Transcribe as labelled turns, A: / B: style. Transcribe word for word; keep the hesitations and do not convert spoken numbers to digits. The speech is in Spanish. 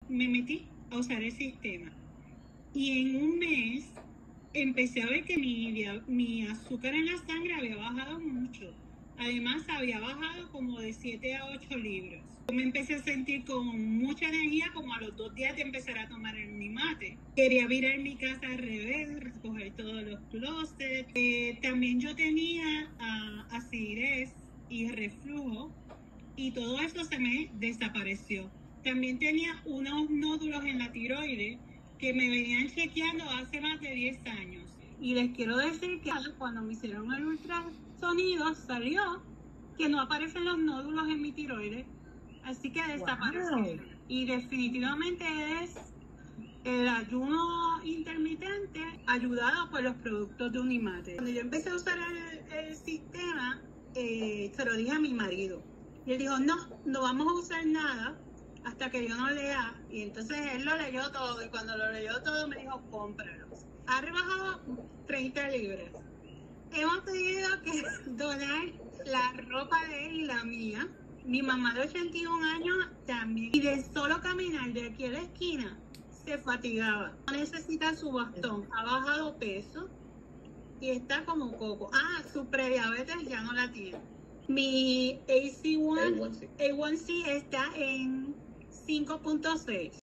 A: me metí a usar el sistema. Y en un mes empecé a ver que mi, mi azúcar en la sangre había bajado mucho. Además, había bajado como de siete a ocho libras. Me empecé a sentir con mucha energía, como a los dos días de empezar a tomar el Unimate. Quería virar mi casa al revés, recoger todos los closets. Eh, también yo tenía uh, acidez y reflujo, y todo eso se me desapareció. También tenía unos nódulos en la tiroides que me venían chequeando hace más de diez años. Y les quiero decir que cuando me hicieron el ultrasonido salió que no aparecen los nódulos en mi tiroides, así que desaparecieron. Wow. Y definitivamente es el ayuno intermitente ayudado por los productos de Unimate. Cuando yo empecé a usar el, el sistema, eh, se lo dije a mi marido. Y él dijo, no, no vamos a usar nada hasta que yo no lea. Y entonces él lo leyó todo, y cuando lo leyó todo me dijo, cómpralos. Ha rebajado treinta libras. Hemos tenido que donar la ropa de él y la mía. Mi mamá de ochenta y un años también. Y de solo caminar de aquí a la esquina se fatigaba. No necesita su bastón. Ha bajado peso y está como coco. Ah, su prediabetes ya no la tiene. Mi A C uno, A uno C está en cinco punto seis.